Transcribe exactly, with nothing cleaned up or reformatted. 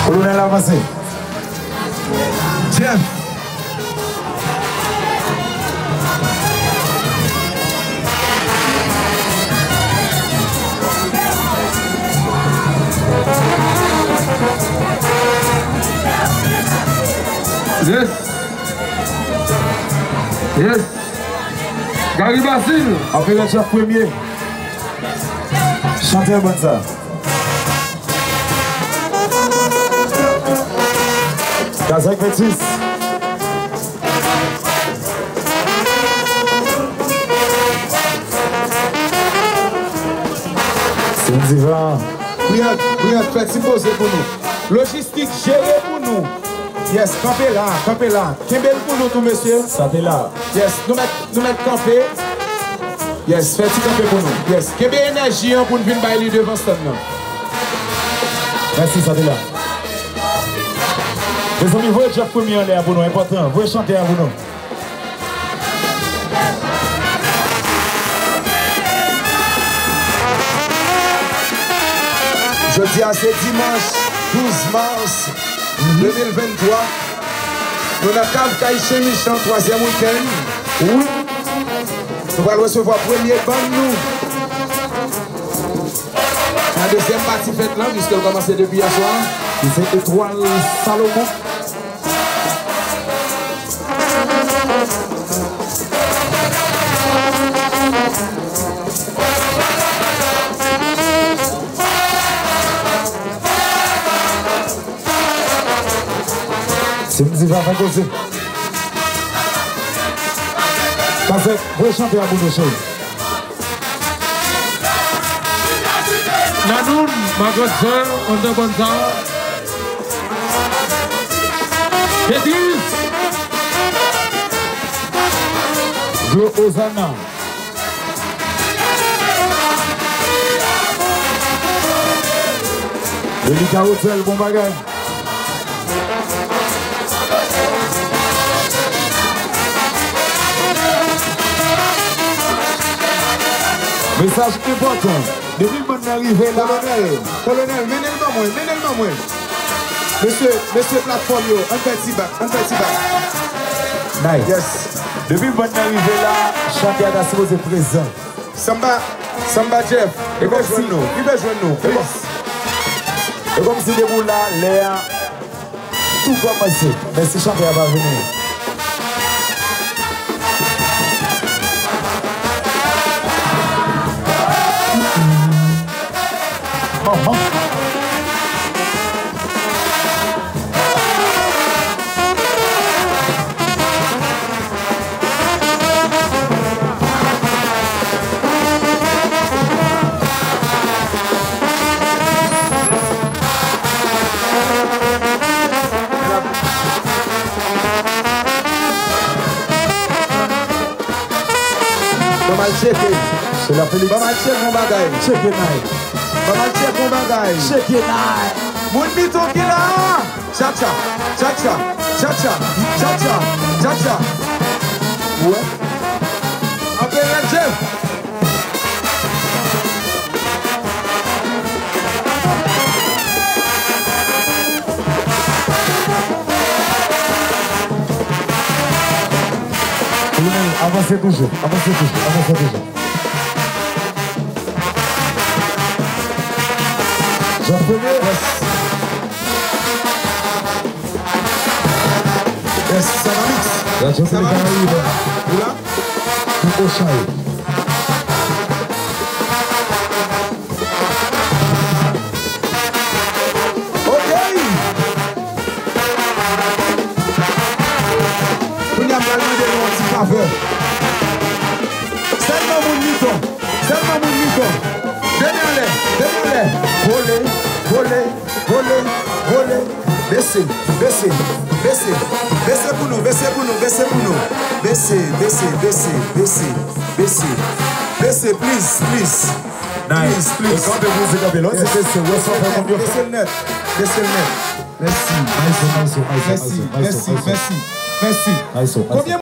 Colonel avancé. Jeff. Yes. Yes. Gary Basile. Opérateur premier. Chanteur bon ça. Kazak vingt-six. C'est une diva. Brian, Brian, faites si poser pour nous. Logistique gérée pour nous. Yes, campez là, campez là. Kembel pour nous tout, monsieur. Ça t'est là. Yes, nous mettons nous met campé. Yes, faites si camper pour nous. Yes, Kembel énergie pour nous venir bailler devant stand là. Merci, ça t'est là. Les amis, vous êtes déjà premier en l'air pour nous, important. Vous êtes chanter pour nous. Je dis à ce dimanche douze mars deux mille vingt-trois, nous avons Cave chez Michel, troisième week-end. Oui. Nous allons recevoir le premier band nous. La deuxième partie faite là, puisqu'elle commence depuis hier soir. C'est Étoile Salomon. C'est une diva à causer. Parce que vous chantez à bout de choses. Nanoun, ma grande sœur, on te bonne ça. Pétis. Glo Ozana. Le Lika Hotel, bon bagage. Message important. Depuis que vous arrivez là, Colonel, colonel, menez-le moi, menez-le moi. Monsieur, monsieur plateforme, yo, un petit bac, un petit bac. nice. Yes. Depuis que vous arrivez là, chanter à supposé présent. Samba, Samba Jeff, il va jouer nous, il va jouer nous. Et comme si de vous là, l'air, tout commencé. Mais si chanter va venir. Oh, oh. C'est la Félix. Maman check mon bagage. Check it night. Maman check mon bagage. Check it night. Mon mito qui là. Cha cha, cha cha, cha cha, cha cha, cha cha. Ouais. Appelle Jeff. Avancez toujours, avancez toujours, avancez toujours. Jean Premier. Yes. Yes, ça va mix. La Jean Premier Caraïbe. Où là? Tout au champ. Ok. Vous n'avez pas demandé un petit faveur. Seulement mon mito. Seulement mon mito. Donnez-le, donnez-le. Voler, voler, voler, voler. Baissez, baissez, baissez. Baissez pour nous, baissez pour nous, baissez pour nous. Baissez, baissez, baissez, baissez, baissez. Baissez, please, please. Please, please. Quand vous êtes l'autre, c'est ce Baissez le net, baissez le net. Merci, merci, merci, merci, merci, merci. Combien